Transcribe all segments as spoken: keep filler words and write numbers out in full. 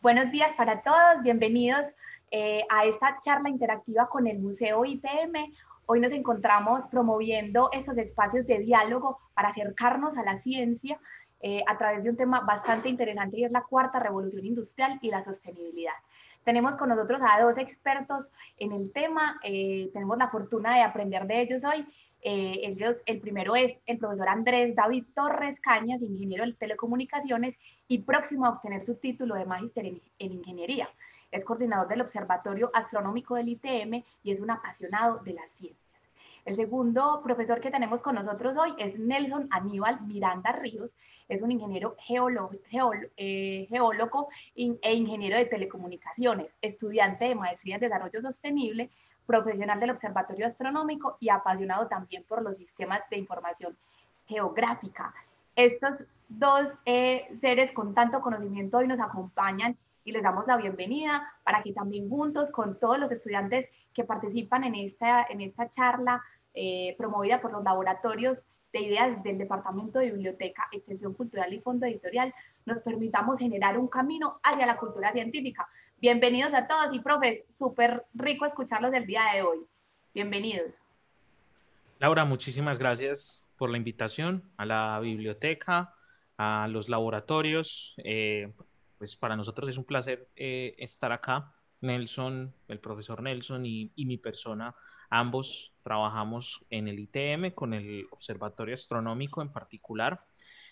Buenos días para todos, bienvenidos eh, a esta charla interactiva con el Museo I T M. Hoy nos encontramos promoviendo estos espacios de diálogo para acercarnos a la ciencia eh, a través de un tema bastante interesante y es la cuarta revolución industrial y la sostenibilidad. Tenemos con nosotros a dos expertos en el tema, eh, tenemos la fortuna de aprender de ellos hoy. Eh, ellos, el primero es el profesor Andrés David Torres Cañas, ingeniero de telecomunicaciones y próximo a obtener su título de magíster en, en ingeniería. Es coordinador del Observatorio Astronómico del I T M y es un apasionado de las ciencias. El segundo profesor que tenemos con nosotros hoy es Nelson Aníbal Miranda Ríos, es un ingeniero geólogo, geólogo, eh, geólogo e ingeniero de telecomunicaciones, estudiante de maestría en desarrollo sostenible, profesional del Observatorio Astronómico y apasionado también por los sistemas de información geográfica. Estos dos eh, seres con tanto conocimiento hoy nos acompañan y les damos la bienvenida para que también juntos con todos los estudiantes que participan en esta, en esta charla eh, promovida por los laboratorios de ideas del Departamento de Biblioteca, Extensión Cultural y Fondo Editorial, nos permitamos generar un camino hacia la cultura científica. Bienvenidos a todos y profes, súper rico escucharlos el día de hoy. Bienvenidos. Laura, muchísimas gracias por la invitación a la biblioteca, a los laboratorios. Eh, pues para nosotros es un placer eh, estar acá. Nelson, el profesor Nelson y, y mi persona, ambos trabajamos en el I T M con el Observatorio Astronómico en particular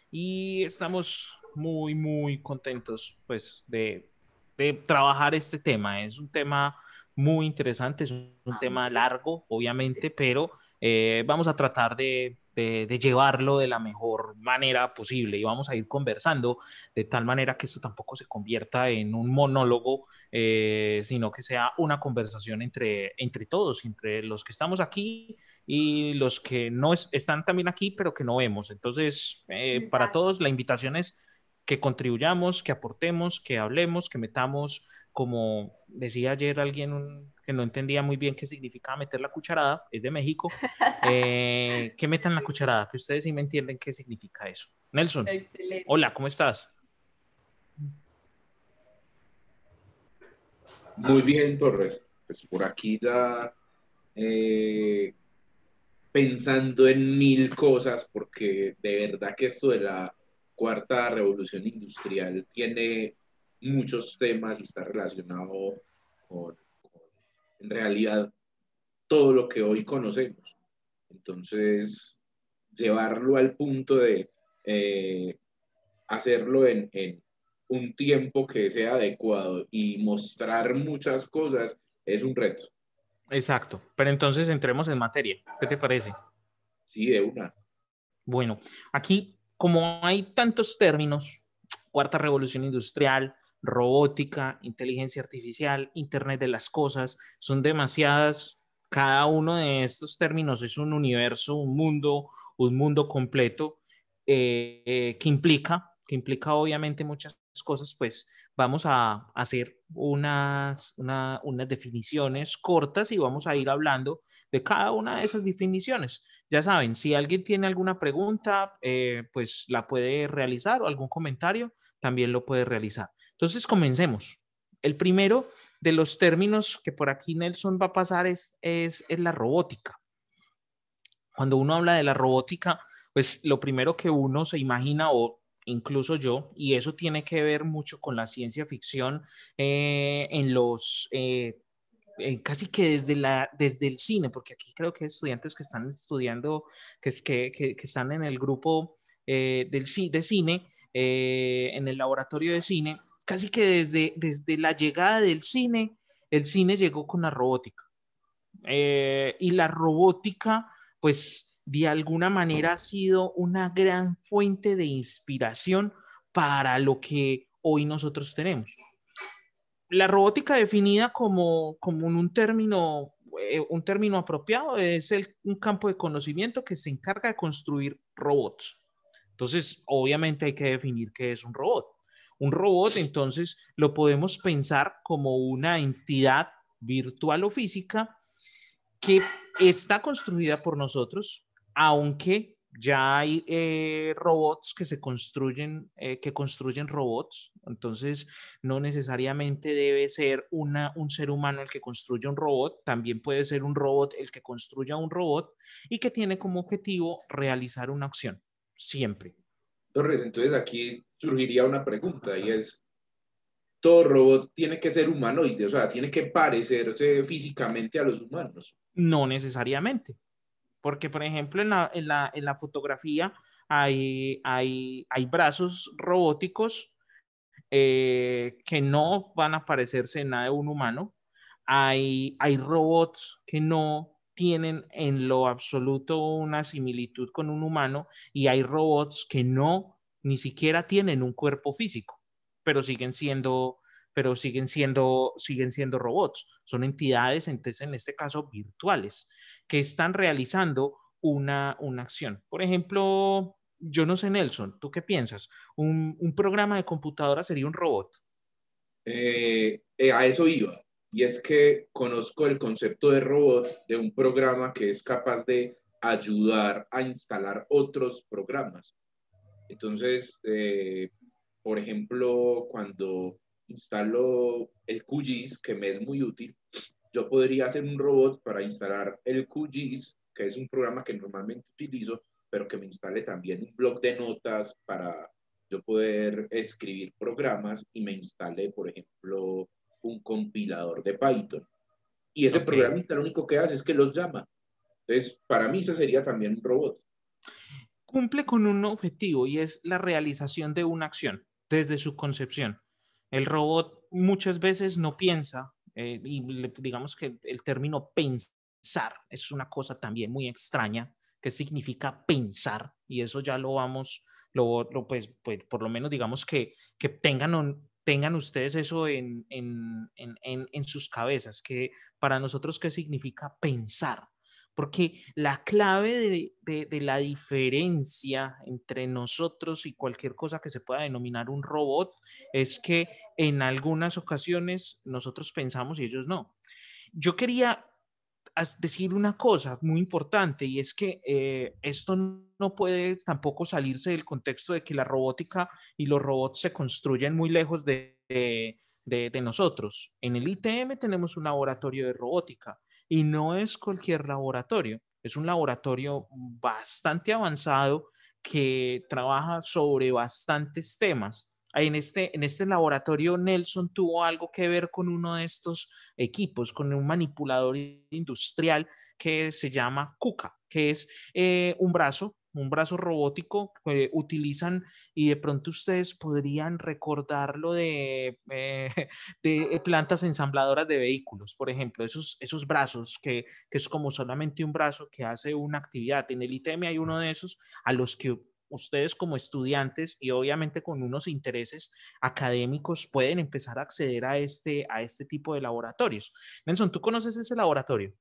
y estamos muy, muy contentos pues de, de trabajar este tema. Es un tema muy interesante, es un, un tema largo, obviamente, pero eh, vamos a tratar de, de, de llevarlo de la mejor manera posible y vamos a ir conversando de tal manera que esto tampoco se convierta en un monólogo, eh, sino que sea una conversación entre, entre todos, entre los que estamos aquí y los que no es, están también aquí, pero que no vemos. Entonces, eh, para todos, la invitación es que contribuyamos, que aportemos, que hablemos, que metamos, como decía ayer alguien un, que no entendía muy bien qué significaba meter la cucharada, es de México, eh, que metan la cucharada, que ustedes sí me entienden qué significa eso. Nelson, Excelente. hola, ¿cómo estás? Muy bien, Torres. Pues por aquí ya eh, pensando en mil cosas, porque de verdad que esto de la cuarta revolución industrial tiene muchos temas y está relacionado con, con en realidad, todo lo que hoy conocemos. Entonces, llevarlo al punto de eh, hacerlo en, en un tiempo que sea adecuado y mostrar muchas cosas es un reto. Exacto, pero entonces entremos en materia. ¿Qué te parece? Sí, de una. Bueno, aquí como hay tantos términos, cuarta revolución industrial, robótica, inteligencia artificial, Internet de las cosas, son demasiadas, cada uno de estos términos es un universo, un mundo, un mundo completo eh, eh, que implica, que implica obviamente muchas cosas, pues vamos a hacer unas, una, unas definiciones cortas y vamos a ir hablando de cada una de esas definiciones. Ya saben, si alguien tiene alguna pregunta, eh, pues la puede realizar o algún comentario, también lo puede realizar. Entonces, comencemos. El primero de los términos que por aquí Nelson va a pasar es, es, es la robótica. Cuando uno habla de la robótica, pues lo primero que uno se imagina, o incluso yo, y eso tiene que ver mucho con la ciencia ficción eh, en los... Eh, eh, casi que desde, la, desde el cine, porque aquí creo que hay estudiantes que están estudiando, que, es, que, que, que están en el grupo eh, del, de cine, eh, en el laboratorio de cine, casi que desde, desde la llegada del cine, el cine llegó con la robótica. Eh, y la robótica, pues de alguna manera ha sido una gran fuente de inspiración para lo que hoy nosotros tenemos. La robótica definida como, como un término, eh, un término apropiado es el, un campo de conocimiento que se encarga de construir robots. Entonces, obviamente hay que definir qué es un robot. Un robot, entonces, lo podemos pensar como una entidad virtual o física que está construida por nosotros, aunque Ya hay eh, robots que se construyen, eh, que construyen robots, entonces no necesariamente debe ser una, un ser humano el que construya un robot, también puede ser un robot el que construya un robot y que tiene como objetivo realizar una acción, siempre. Torres, entonces aquí surgiría una pregunta y es, ¿todo robot tiene que ser humanoide? O sea, tiene que parecerse físicamente a los humanos. No necesariamente. Porque, por ejemplo, en la, en la, en la fotografía hay, hay, hay brazos robóticos eh, que no van a parecerse en nada de un humano. Hay, hay robots que no tienen en lo absoluto una similitud con un humano y hay robots que no, ni siquiera tienen un cuerpo físico, pero siguen siendo, pero siguen siendo, siguen siendo robots. Son entidades, entonces en este caso, virtuales, que están realizando una, una acción. Por ejemplo, yo no sé, Nelson, ¿tú qué piensas? ¿Un, un programa de computadora sería un robot? Eh, eh, a eso iba. Y es que conozco el concepto de robot de un programa que es capaz de ayudar a instalar otros programas. Entonces, eh, por ejemplo, cuando instalo el Q G I S, que me es muy útil, yo podría hacer un robot para instalar el Q G I S, que es un programa que normalmente utilizo, pero que me instale también un blog de notas para yo poder escribir programas y me instale, por ejemplo, un compilador de Python. Y ese Ok. programita lo único que hace es que los llama. Entonces, para mí ese sería también un robot. Cumple con un objetivo y es la realización de una acción desde su concepción. El robot muchas veces no piensa, eh, y le- digamos que el término pensar es una cosa también muy extraña, que significa pensar, y eso ya lo vamos, lo, lo, pues, pues por lo menos digamos que, que tengan, un- tengan ustedes eso en, en, en, en, en sus cabezas, que para nosotros, ¿qué significa pensar? Porque la clave de, de, de, la diferencia entre nosotros y cualquier cosa que se pueda denominar un robot es que en algunas ocasiones nosotros pensamos y ellos no. Yo quería decir una cosa muy importante y es que eh, esto no puede tampoco salirse del contexto de que la robótica y los robots se construyen muy lejos de, de, de, de nosotros. En el I T M tenemos un laboratorio de robótica y no es cualquier laboratorio, es un laboratorio bastante avanzado que trabaja sobre bastantes temas. En este, en este laboratorio, Nelson tuvo algo que ver con uno de estos equipos, con un manipulador industrial que se llama KUKA, que es eh, un brazo, un brazo robótico que utilizan y de pronto ustedes podrían recordarlo de, eh, de plantas ensambladoras de vehículos, por ejemplo, esos, esos brazos que, que es como solamente un brazo que hace una actividad. En el I T M hay uno de esos a los que ustedes como estudiantes y obviamente con unos intereses académicos pueden empezar a acceder a este, a este tipo de laboratorios. Nelson, ¿tú conoces ese laboratorio?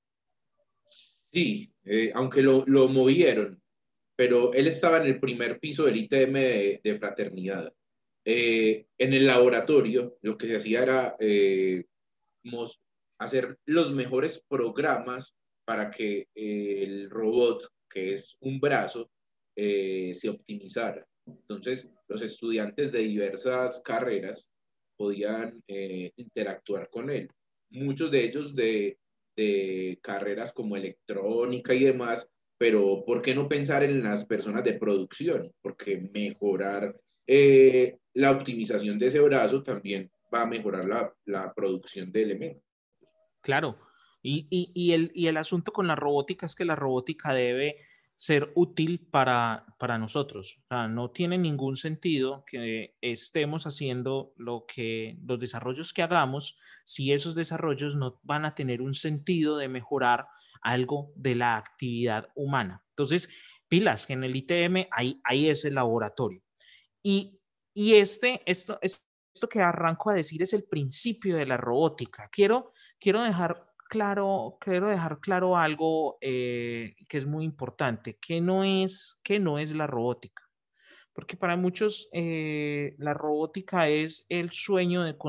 Sí, eh, aunque lo, lo movieron, pero él estaba en el primer piso del I T M de, de Fraternidad. Eh, en el laboratorio lo que se hacía era eh, mos- hacer los mejores programas para que eh, el robot, que es un brazo, eh, se optimizara. Entonces, los estudiantes de diversas carreras podían eh, interactuar con él. Muchos de ellos de, de carreras como electrónica y demás, pero ¿por qué no pensar en las personas de producción? Porque mejorar eh, la optimización de ese brazo también va a mejorar la, la producción de elementos. Claro. Y, y, y, el, y el asunto con la robótica es que la robótica debe ser útil para, para nosotros. O sea, no tiene ningún sentido que estemos haciendo lo que los desarrollos que hagamos si esos desarrollos no van a tener un sentido de mejorar algo de la actividad humana. Entonces, pilas, que en el I T M hay, hay ese laboratorio. Y, y este, esto, esto que arranco a decir es el principio de la robótica. Quiero, quiero dejar claro, quiero dejar claro algo eh, que es muy importante, que no es, que no es la robótica. Porque para muchos eh, la robótica es el sueño de construir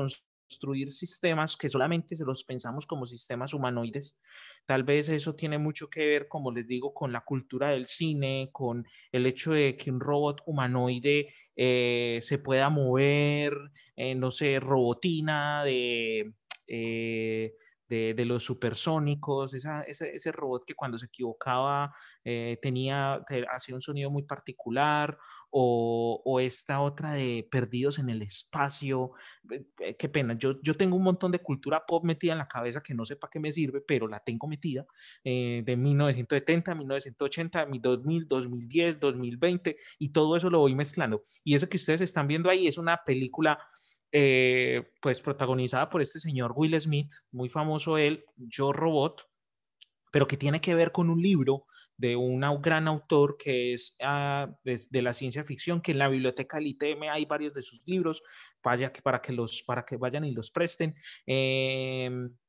construir sistemas que solamente se los pensamos como sistemas humanoides. Tal vez eso tiene mucho que ver, como les digo, con la cultura del cine, con el hecho de que un robot humanoide eh, se pueda mover, eh, no sé, robotina de... Eh, de, de, los supersónicos, esa, ese, ese robot que cuando se equivocaba eh, tenía, hacía un sonido muy particular, o, o esta otra de Perdidos en el Espacio. Eh, qué pena, yo, yo tengo un montón de cultura pop metida en la cabeza que no sé para qué me sirve, pero la tengo metida, eh, de mil novecientos setenta, mil novecientos ochenta, dos mil, dos mil diez, dos mil veinte, y todo eso lo voy mezclando. Y eso que ustedes están viendo ahí es una película eh, pues protagonizada por este señor Will Smith, muy famoso él, Yo Robot, pero que tiene que ver con un libro de un gran autor que es uh, de, de la ciencia ficción, que en la biblioteca del I T M hay varios de sus libros, vaya que para que los para que vayan y los presten. Eh,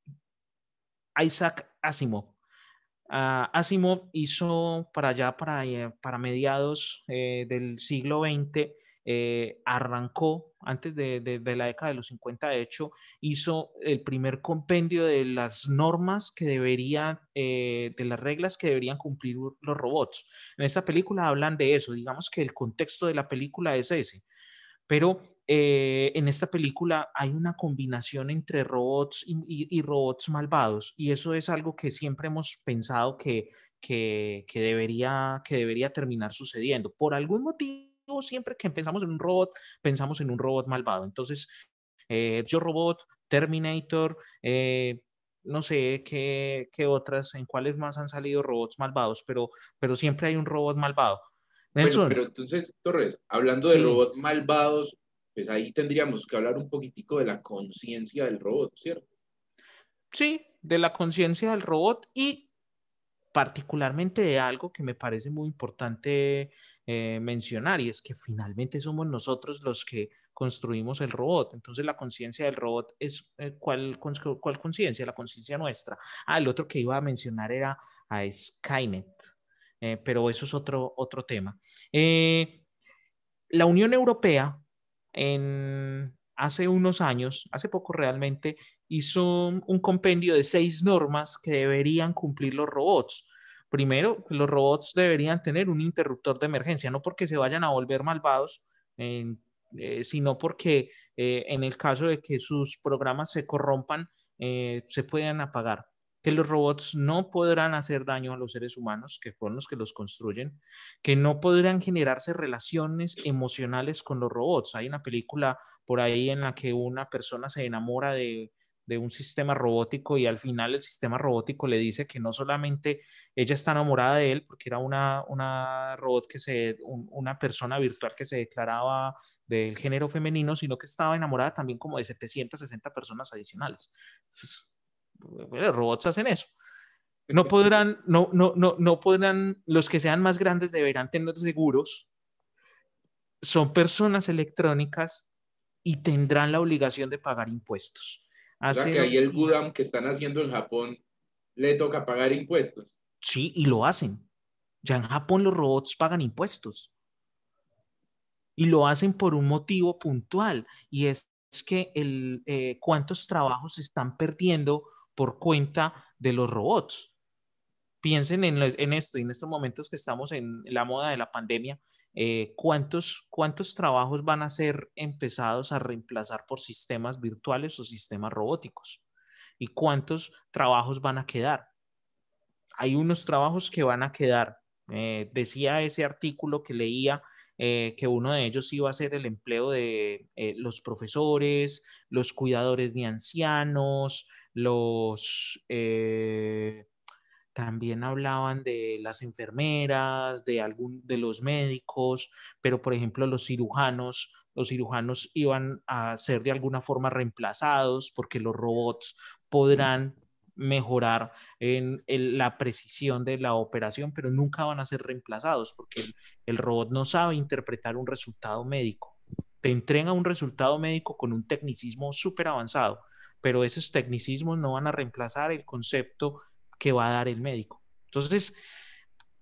Isaac Asimov. Uh, Asimov hizo para allá, para, eh, para mediados eh, del siglo veinte, eh, arrancó, antes de, de, de la década de los cincuenta, de hecho, hizo el primer compendio de las normas que deberían, eh, de las reglas que deberían cumplir los robots. En esta película hablan de eso, digamos que el contexto de la película es ese. Pero eh, en esta película hay una combinación entre robots y, y, y robots malvados, y eso es algo que siempre hemos pensado que, que, que, debería, que debería terminar sucediendo. Por algún motivo, siempre que pensamos en un robot, pensamos en un robot malvado. Entonces, eh, Yo Robot, Terminator, eh, no sé qué, qué otras, en cuáles más han salido robots malvados, pero, pero siempre hay un robot malvado. Bueno, Nelson. pero entonces, Torres, hablando de Sí. robots malvados, pues ahí tendríamos que hablar un poquitico de la conciencia del robot, ¿cierto? Sí, de la conciencia del robot, y particularmente de algo que me parece muy importante eh, mencionar, y es que finalmente somos nosotros los que construimos el robot. Entonces la conciencia del robot es, eh, ¿cuál, cuál conciencia? La conciencia nuestra. Ah, el otro que iba a mencionar era a Skynet, eh, pero eso es otro, otro tema. Eh, la Unión Europea en, hace unos años, hace poco realmente, hizo un compendio de seis normas que deberían cumplir los robots. Primero, los robots deberían tener un interruptor de emergencia, no porque se vayan a volver malvados, eh, eh, sino porque eh, en el caso de que sus programas se corrompan, eh, se puedan apagar. Que los robots no podrán hacer daño a los seres humanos, que fueron los que los construyen, que no podrán generarse relaciones emocionales con los robots. Hay una película por ahí en la que una persona se enamora de, de un sistema robótico, y al final el sistema robótico le dice que no solamente ella está enamorada de él, porque era una, una robot que se, un, una persona virtual que se declaraba del género femenino, sino que estaba enamorada también como de setecientas sesenta personas adicionales. Entonces, los robots hacen eso. No podrán, no, no, no, no podrán, los que sean más grandes deberán tener seguros, son personas electrónicas y tendrán la obligación de pagar impuestos. O sea Hace que ahí dos el Gundam días, que están haciendo en Japón le toca pagar impuestos. sí, y lo hacen. Ya en Japón los robots pagan impuestos. Y lo hacen por un motivo puntual, y es que el, eh, cuántos trabajos se están perdiendo por cuenta de los robots. Piensen en, en esto, y en estos momentos que estamos en la moda de la pandemia, eh, ¿cuántos, cuántos trabajos van a ser empezados a reemplazar por sistemas virtuales o sistemas robóticos? ¿Y cuántos trabajos van a quedar? Hay unos trabajos que van a quedar. Eh, decía ese artículo que leía, eh, que uno de ellos iba a ser el empleo de eh, los profesores, los cuidadores de ancianos, los... Eh, también hablaban de las enfermeras, de, algún, de los médicos, pero por ejemplo los cirujanos, los cirujanos iban a ser de alguna forma reemplazados, porque los robots podrán mejorar en, en la precisión de la operación, pero nunca van a ser reemplazados, porque el, el robot no sabe interpretar un resultado médico. Te entrega un resultado médico con un tecnicismo súper avanzado, pero esos tecnicismos no van a reemplazar el concepto que va a dar el médico. Entonces,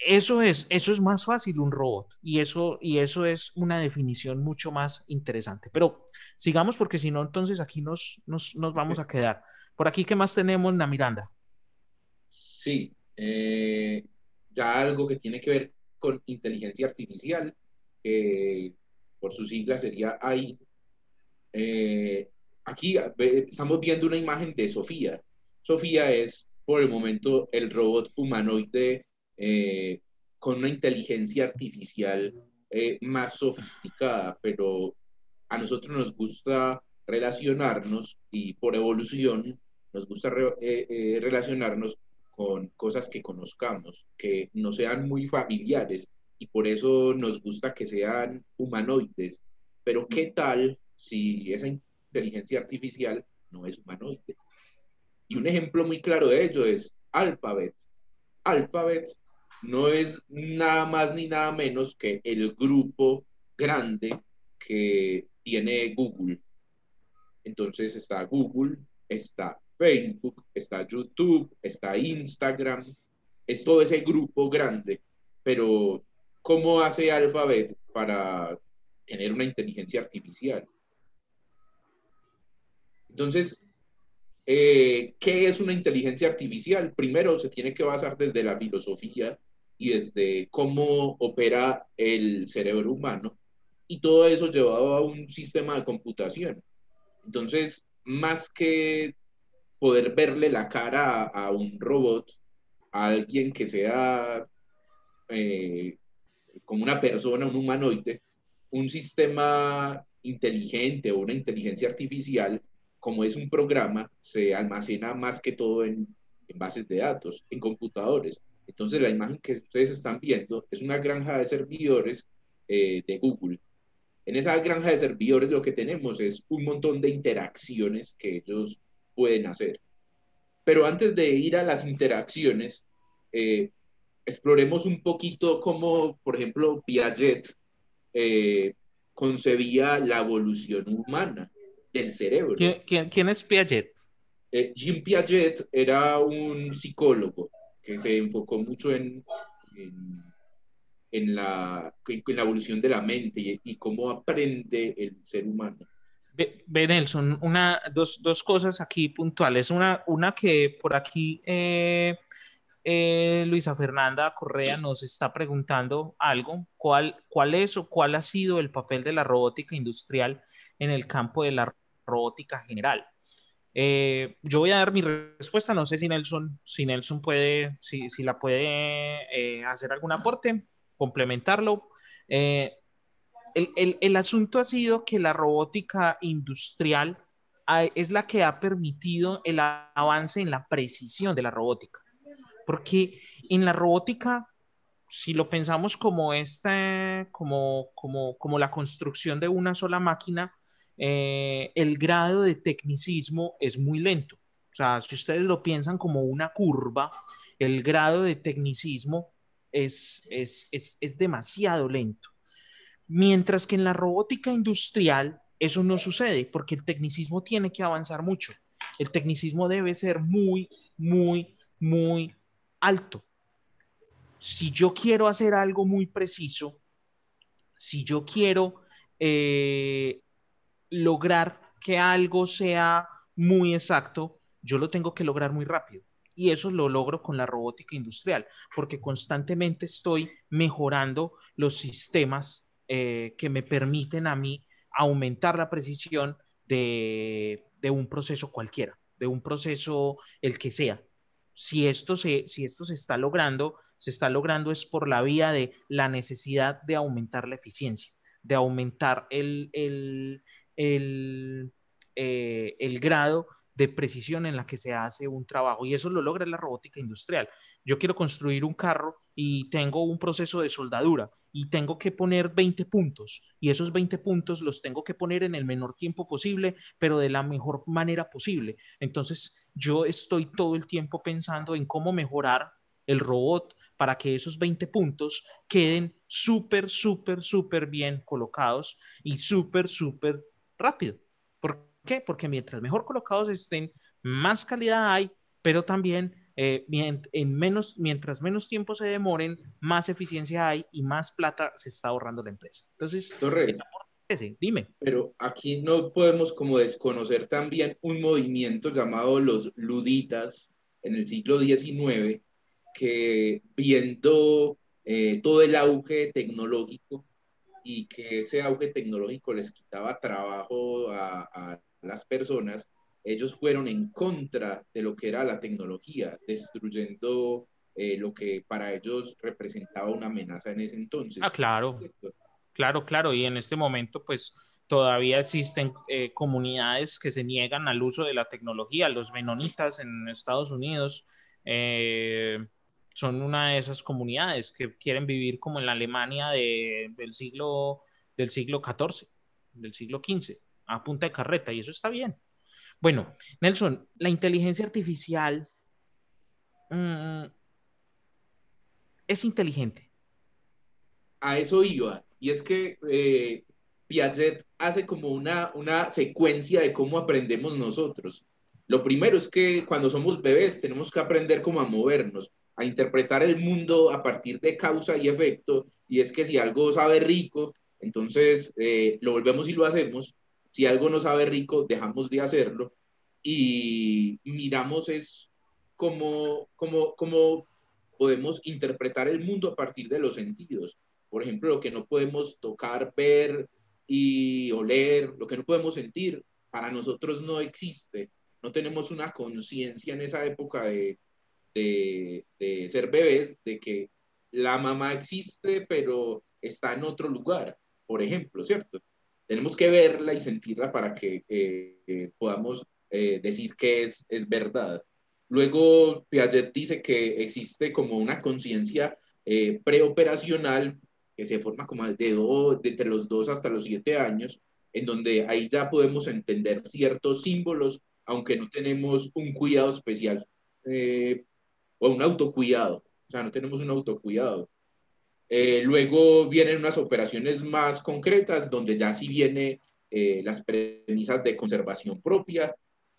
Eso es, eso es más fácil un robot y eso, y eso es una definición mucho más interesante. Pero sigamos porque si no, entonces aquí nos, nos, nos vamos a quedar. Por aquí, ¿qué más tenemos, Na Miranda? Sí, eh, ya algo que tiene que ver con inteligencia artificial, que por sus siglas sería A I. Eh, aquí ve- estamos viendo una imagen de Sofía. Sofía es por el momento el robot humanoide eh, con una inteligencia artificial eh, más sofisticada, pero a nosotros nos gusta relacionarnos y por evolución nos gusta re- eh, eh, relacionarnos con cosas que conozcamos, que no sean muy familiares y por eso nos gusta que sean humanoides. Pero ¿qué tal si esa inteligencia artificial no es humanoide? Y un ejemplo muy claro de ello es Alphabet. Alphabet no es nada más ni nada menos que el grupo grande que tiene Google. Entonces está Google, está Facebook, está YouTube, está Instagram, es todo ese grupo grande. Pero ¿cómo hace Alphabet para tener una inteligencia artificial? Entonces, eh, ¿qué es una inteligencia artificial? Primero, se tiene que basar desde la filosofía y desde cómo opera el cerebro humano y todo eso llevado a un sistema de computación. Entonces, más que poder verle la cara a, a un robot, a alguien que sea eh, como una persona, un humanoide, un sistema inteligente o una inteligencia artificial, como es un programa, se almacena más que todo en, en bases de datos, en computadores. Entonces, la imagen que ustedes están viendo es una granja de servidores eh, de Google. En esa granja de servidores lo que tenemos es un montón de interacciones que ellos pueden hacer. Pero antes de ir a las interacciones, eh, exploremos un poquito cómo, por ejemplo, Piaget eh, concebía la evolución humana del cerebro. ¿Quién, quién, quién es Piaget? Eh, Jean Piaget era un psicólogo que se enfocó mucho en, en, en la, en la evolución de la mente y, y cómo aprende el ser humano. Ve, ve, Nelson, una, dos, dos cosas aquí puntuales. Una, una que por aquí eh, eh, Luisa Fernanda Correa nos está preguntando algo. ¿Cuál, cuál es o cuál ha sido el papel de la robótica industrial en el campo de la robótica general? Eh, yo voy a dar mi respuesta. No sé si Nelson, si Nelson puede, si, si la puede eh, hacer algún aporte, complementarlo. Eh, el, el, el asunto ha sido que la robótica industrial ha- es la que ha permitido el avance en la precisión de la robótica. Porque en la robótica, si lo pensamos como, esta, como, como, como la construcción de una sola máquina, eh, el grado de tecnicismo es muy lento. O sea, si ustedes lo piensan como una curva, el grado de tecnicismo es, es, es, es demasiado lento. Mientras que en la robótica industrial eso no sucede porque el tecnicismo tiene que avanzar mucho. El tecnicismo debe ser muy, muy, muy alto. Si yo quiero hacer algo muy preciso, si yo quiero eh, lograr que algo sea muy exacto, yo lo tengo que lograr muy rápido. Y eso lo logro con la robótica industrial, porque constantemente estoy mejorando los sistemas eh, que me permiten a mí aumentar la precisión de, de un proceso cualquiera, de un proceso el que sea. Si esto se, si esto se está logrando, se está logrando es por la vía de la necesidad de aumentar la eficiencia, de aumentar el, el, el, eh, el grado de precisión en la que se hace un trabajo y eso lo logra la robótica industrial. Yo quiero construir un carro y tengo un proceso de soldadura y tengo que poner veinte puntos y esos veinte puntos los tengo que poner en el menor tiempo posible, pero de la mejor manera posible. Entonces yo estoy todo el tiempo pensando en cómo mejorar el robot para que esos veinte puntos queden súper, súper, súper bien colocados y súper, súper rápido. ¿Por qué? Porque mientras mejor colocados estén, más calidad hay, pero también eh, mient en menos, mientras menos tiempo se demoren, más eficiencia hay y más plata se está ahorrando la empresa. Entonces, el Torres, aporte es ese. Dime. pero aquí no podemos como desconocer también un movimiento llamado los luditas en el siglo diecinueve, que viendo eh, todo el auge tecnológico y que ese auge tecnológico les quitaba trabajo a, a las personas, ellos fueron en contra de lo que era la tecnología, destruyendo eh, lo que para ellos representaba una amenaza en ese Ah, entonces. claro, ¿Cierto? claro, claro. Y en este momento, pues todavía existen eh, comunidades que se niegan al uso de la tecnología. Los menonitas en Estados Unidos eh, son una de esas comunidades que quieren vivir como en la Alemania de- del siglo, del siglo catorce, del siglo quince, a punta de carreta, y eso está bien. Bueno, Nelson, la inteligencia artificial mm, es inteligente. A eso iba. Y es que eh, Piaget hace como una, una secuencia de cómo aprendemos nosotros. Lo primero es que cuando somos bebés tenemos que aprender cómo a movernos, a interpretar el mundo a partir de causa y efecto. Y es que si algo sabe rico, entonces eh, lo volvemos y lo hacemos. Si algo no sabe rico, dejamos de hacerlo. Y miramos es cómo, cómo, cómo podemos interpretar el mundo a partir de los sentidos. Por ejemplo, lo que no podemos tocar, ver y oler, lo que no podemos sentir, para nosotros no existe. No tenemos una conciencia en esa época de, de, de ser bebés, de que la mamá existe, pero está en otro lugar, por ejemplo, ¿cierto? Tenemos que verla y sentirla para que eh, eh, podamos eh, decir que es, es verdad. Luego, Piaget dice que existe como una conciencia eh, preoperacional que se forma como de, do, de entre los dos hasta los siete años, en donde ahí ya podemos entender ciertos símbolos, aunque no tenemos un cuidado especial eh, o un autocuidado. O sea, no tenemos un autocuidado. Eh, luego vienen unas operaciones más concretas, donde ya sí viene eh, las premisas de conservación propia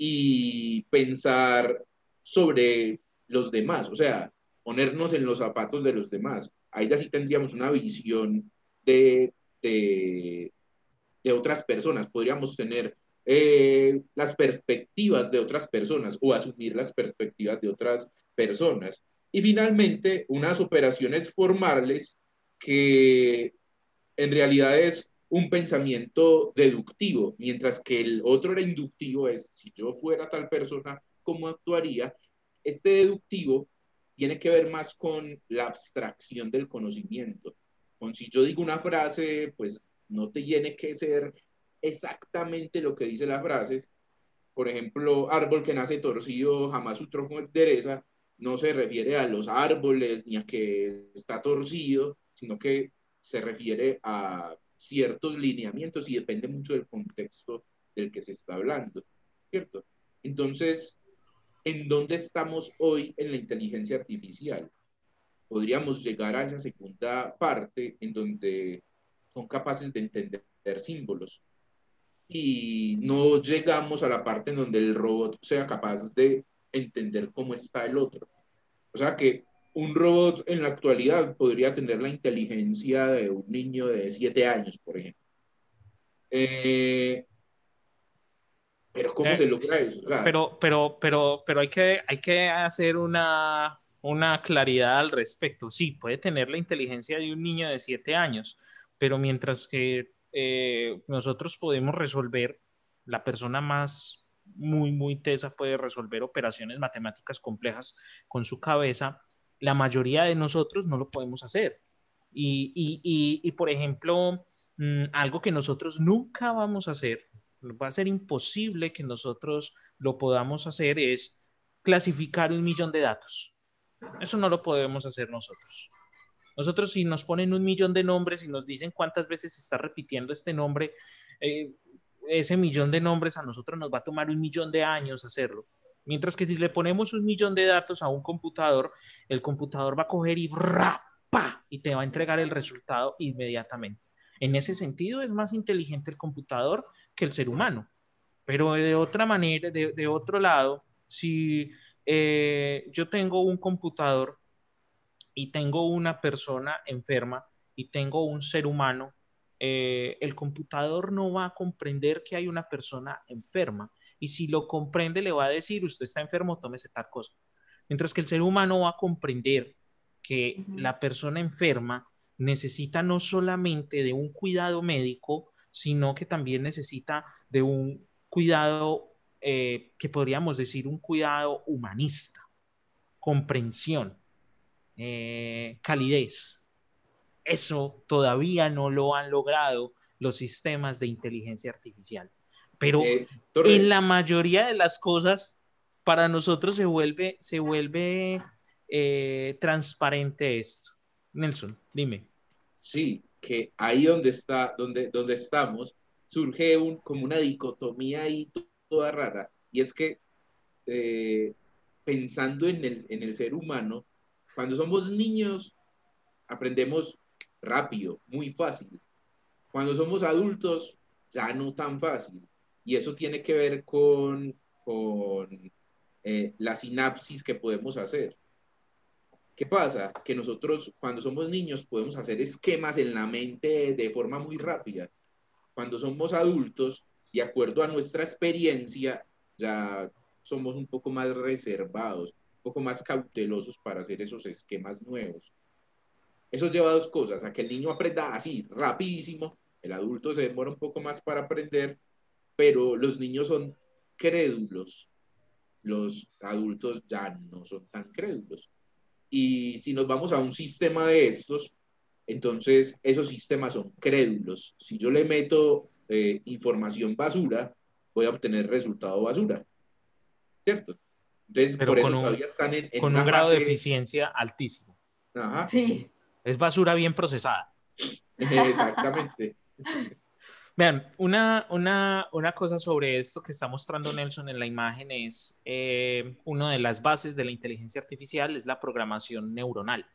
y pensar sobre los demás, o sea, ponernos en los zapatos de los demás. Ahí ya sí tendríamos una visión de, de, de otras personas, podríamos tener eh, las perspectivas de otras personas o asumir las perspectivas de otras personas. Y finalmente, unas operaciones formales que en realidad es un pensamiento deductivo, mientras que el otro era inductivo, es si yo fuera tal persona, ¿cómo actuaría? Este deductivo tiene que ver más con la abstracción del conocimiento. Con si yo digo una frase, pues no te tiene que ser exactamente lo que dice la frase. Por ejemplo, árbol que nace torcido, jamás su tronco endereza, no se refiere a los árboles ni a que está torcido, sino que se refiere a ciertos lineamientos y depende mucho del contexto del que se está hablando, ¿cierto? Entonces, ¿en dónde estamos hoy en la inteligencia artificial? Podríamos llegar a esa segunda parte en donde son capaces de entender símbolos y no llegamos a la parte en donde el robot sea capaz de entender cómo está el otro. O sea que un robot en la actualidad podría tener la inteligencia de un niño de siete años, por ejemplo. Eh, pero ¿cómo Eh, se logra eso? O sea, pero, pero, pero, pero hay que, hay que hacer una, una claridad al respecto. Sí, puede tener la inteligencia de un niño de siete años, pero mientras que eh, nosotros podemos resolver, la persona más muy, muy tesa puede resolver operaciones matemáticas complejas con su cabeza, la mayoría de nosotros no lo podemos hacer. Y, y, y, y por ejemplo, mm, algo que nosotros nunca vamos a hacer, va a ser imposible que nosotros lo podamos hacer es clasificar un millón de datos. Eso no lo podemos hacer nosotros. Nosotros si nos ponen un millón de nombres y nos dicen cuántas veces se está repitiendo este nombre, eh, ese millón de nombres a nosotros nos va a tomar un millón de años hacerlo. Mientras que si le ponemos un millón de datos a un computador, el computador va a coger y, ¡pa! Y te va a entregar el resultado inmediatamente. En ese sentido, es más inteligente el computador que el ser humano. Pero de otra manera, de, de otro lado, si eh, yo tengo un computador y tengo una persona enferma y tengo un ser humano, eh, el computador no va a comprender que hay una persona enferma. Y si lo comprende, le va a decir, usted está enfermo, tómese tal cosa. Mientras que el ser humano va a comprender que Ujú. la persona enferma necesita no solamente de un cuidado médico, sino que también necesita de un cuidado, eh, que podríamos decir un cuidado humanista, comprensión, eh, calidez. Eso todavía no lo han logrado los sistemas de inteligencia artificial. Pero Eh, en Torres, la mayoría de las cosas, para nosotros se vuelve, se vuelve eh, transparente esto. Nelson, dime. sí, que ahí donde está, donde, donde estamos, surge un, como una dicotomía ahí toda rara, y es que eh, pensando en el, en el ser humano, cuando somos niños aprendemos rápido, muy fácil. Cuando somos adultos, ya no tan fácil. Y eso tiene que ver con, con eh, la sinapsis que podemos hacer. ¿Qué pasa? Que nosotros cuando somos niños podemos hacer esquemas en la mente de forma muy rápida. Cuando somos adultos, de acuerdo a nuestra experiencia, ya somos un poco más reservados, un poco más cautelosos para hacer esos esquemas nuevos. Eso lleva a dos cosas, a que el niño aprenda así, rapidísimo, el adulto se demora un poco más para aprender, pero los niños son crédulos, los adultos ya no son tan crédulos. Y si nos vamos a un sistema de estos, entonces esos sistemas son crédulos. Si yo le meto eh, información basura, voy a obtener resultado basura, ¿cierto? Entonces, Pero por con eso un, todavía están en, en con un una grado de fase, eficiencia altísimo. ajá, Sí. Es basura bien procesada. exactamente. Vean, una, una, una cosa sobre esto que está mostrando Nelson en la imagen es eh, una de las bases de la inteligencia artificial, es la programación neuronal.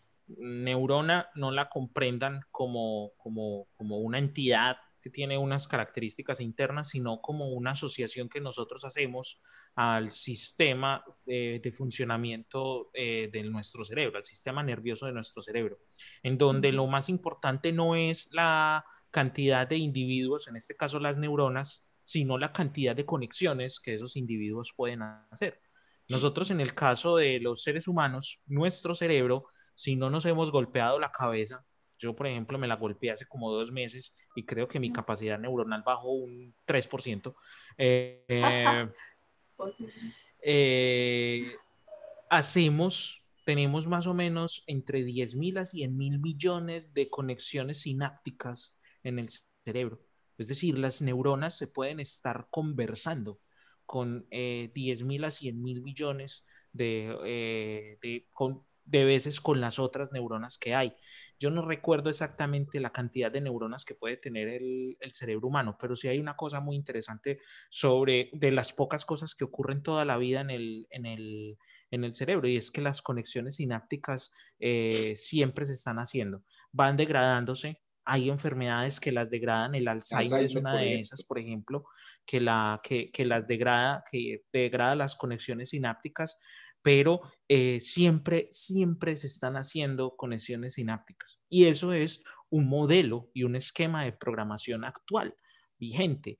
Neurona no la comprendan como, como, como una entidad que tiene unas características internas, sino como una asociación que nosotros hacemos al sistema de, de funcionamiento eh, de nuestro cerebro, al sistema nervioso de nuestro cerebro, en donde lo más importante no es la cantidad de individuos, en este caso las neuronas, sino la cantidad de conexiones que esos individuos pueden hacer. Nosotros en el caso de los seres humanos, nuestro cerebro, si no nos hemos golpeado la cabeza, yo por ejemplo me la golpeé hace como dos meses y creo que mi capacidad neuronal bajó un tres por ciento, eh, eh, eh, hacemos, tenemos más o menos entre diez mil a cien mil millones de conexiones sinápticas en el cerebro. Es decir, las neuronas se pueden estar conversando con eh, diez mil a cien mil millones de, eh, de, con, de veces con las otras neuronas que hay. Yo no recuerdo exactamente la cantidad de neuronas que puede tener el, el cerebro humano, pero sí hay una cosa muy interesante sobre de las pocas cosas que ocurren toda la vida en el, en el, en el cerebro, y es que las conexiones sinápticas eh, siempre se están haciendo, van degradándose. Hay enfermedades que las degradan, el Alzheimer es Alzheimer, una por de ejemplo. esas, por ejemplo, que, la, que, que las degrada, que degrada las conexiones sinápticas, pero eh, siempre, siempre se están haciendo conexiones sinápticas. Y eso es un modelo y un esquema de programación actual, vigente.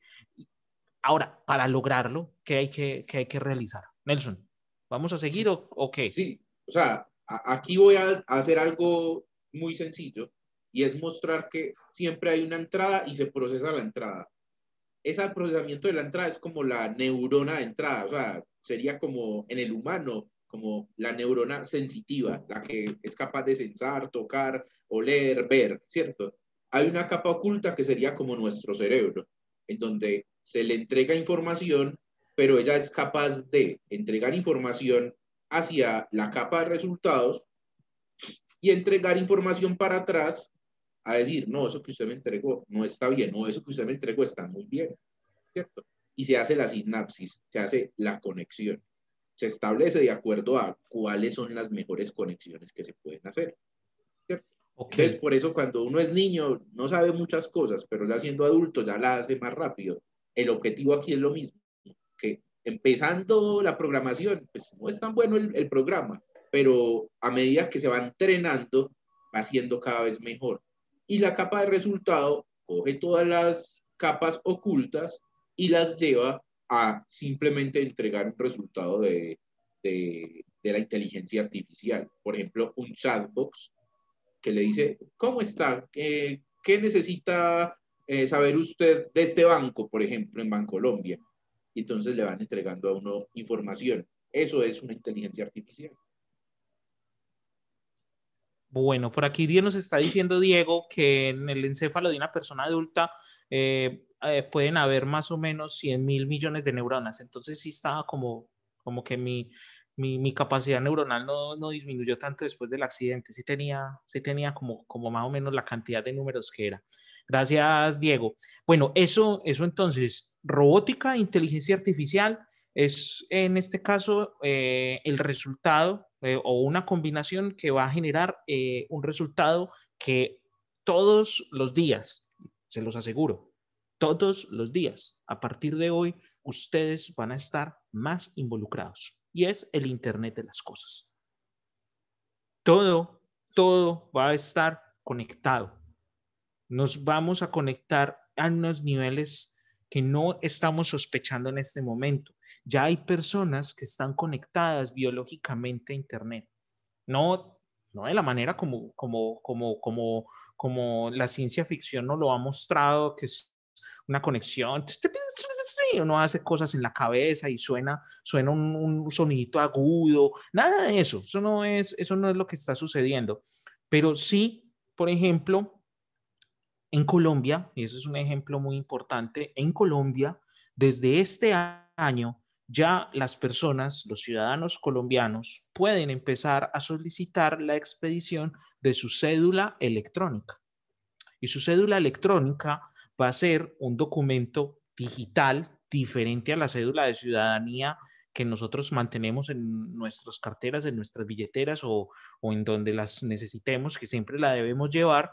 Ahora, para lograrlo, ¿qué hay que, qué hay que realizar? Nelson, ¿vamos a seguir Sí, o, o qué? sí, o sea, a- aquí voy a hacer algo muy sencillo y es mostrar que siempre hay una entrada y se procesa la entrada. Ese procesamiento de la entrada es como la neurona de entrada, o sea, sería como en el humano, como la neurona sensitiva, la que es capaz de sensar, tocar, oler, ver, ¿cierto? Hay una capa oculta que sería como nuestro cerebro, en donde se le entrega información, pero ella es capaz de entregar información hacia la capa de resultados y entregar información para atrás a decir, no, eso que usted me entregó no está bien, o eso que usted me entregó está muy bien, ¿cierto? Y se hace la sinapsis, se hace la conexión, se establece de acuerdo a cuáles son las mejores conexiones que se pueden hacer, ¿cierto? Ok, Entonces, por eso cuando uno es niño no sabe muchas cosas, pero ya siendo adulto ya la hace más rápido. El objetivo aquí es lo mismo, que empezando la programación, pues no es tan bueno el, el programa, pero a medida que se va entrenando, va siendo cada vez mejor. Y la capa de resultado coge todas las capas ocultas y las lleva a simplemente entregar un resultado de, de, de la inteligencia artificial. Por ejemplo, un chatbox que le dice, ¿cómo está? Eh, ¿Qué necesita eh, saber usted de este banco, por ejemplo, en Bancolombia? Y entonces le van entregando a uno información. Eso es una inteligencia artificial. Bueno, por aquí Dios nos está diciendo, Diego, que en el encéfalo de una persona adulta eh, eh, pueden haber más o menos cien mil millones de neuronas. Entonces sí estaba como, como que mi, mi, mi capacidad neuronal no, no disminuyó tanto después del accidente. Sí tenía, sí tenía como, como más o menos la cantidad de números que era. Gracias, Diego. Bueno, eso, eso entonces, robótica, inteligencia artificial es en este caso eh, el resultado eh, o una combinación que va a generar eh, un resultado que todos los días, se los aseguro, todos los días, a partir de hoy, ustedes van a estar más involucrados y es el Internet de las cosas. Todo, todo va a estar conectado. Nos vamos a conectar a unos niveles que no estamos sospechando en este momento. Ya hay personas que están conectadas biológicamente a Internet. No, no de la manera como, como, como, como, como la ciencia ficción nos lo ha mostrado, que es una conexión. Uno hace cosas en la cabeza y suena, suena un, un sonidito agudo. Nada de eso. Eso no es, eso no es lo que está sucediendo. Pero sí, por ejemplo, en Colombia, y eso es un ejemplo muy importante, en Colombia, desde este año, ya las personas, los ciudadanos colombianos, pueden empezar a solicitar la expedición de su cédula electrónica. Y su cédula electrónica va a ser un documento digital diferente a la cédula de ciudadanía que nosotros mantenemos en nuestras carteras, en nuestras billeteras o, o en donde las necesitemos, que siempre la debemos llevar.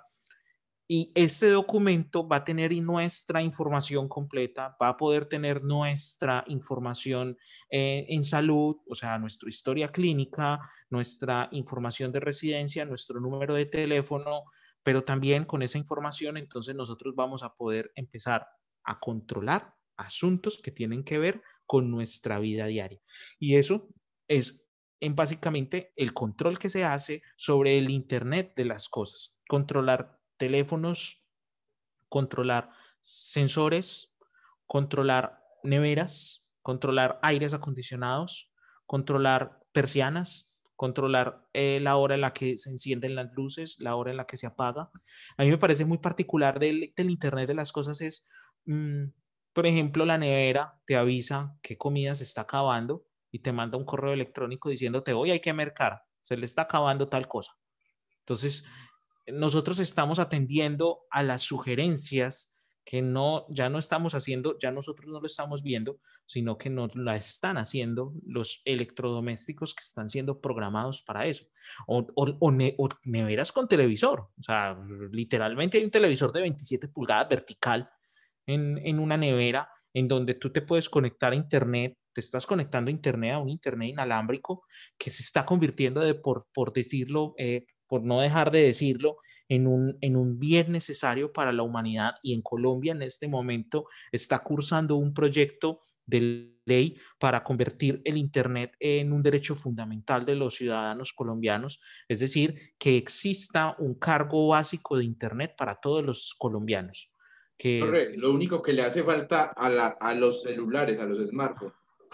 Y este documento va a tener nuestra información completa, va a poder tener nuestra información eh, en salud, o sea, nuestra historia clínica, nuestra información de residencia, nuestro número de teléfono, pero también con esa información entonces nosotros vamos a poder empezar a controlar asuntos que tienen que ver con nuestra vida diaria. Y eso es en básicamente el control que se hace sobre el Internet de las cosas, controlar teléfonos, controlar sensores, controlar neveras, controlar aires acondicionados, controlar persianas, controlar eh, la hora en la que se encienden las luces, la hora en la que se apaga. A mí me parece muy particular del, del Internet de las cosas es, mmm, por ejemplo, la nevera te avisa qué comida se está acabando y te manda un correo electrónico diciéndote, hoy hay que mercar, se le está acabando tal cosa. Entonces, nosotros estamos atendiendo a las sugerencias que no, ya no estamos haciendo, ya nosotros no lo estamos viendo, sino que nos la están haciendo los electrodomésticos que están siendo programados para eso. O, o, o, ne, o neveras con televisor, o sea, literalmente hay un televisor de veintisiete pulgadas vertical en, en una nevera en donde tú te puedes conectar a internet, te estás conectando a internet, a un internet inalámbrico que se está convirtiendo de, por, por decirlo, eh, por no dejar de decirlo, en un, en un bien necesario para la humanidad. Y en Colombia en este momento está cursando un proyecto de ley para convertir el Internet en un derecho fundamental de los ciudadanos colombianos, es decir, que exista un cargo básico de Internet para todos los colombianos. Que... Lo único que le hace falta a, la, a los celulares, a los smartphones,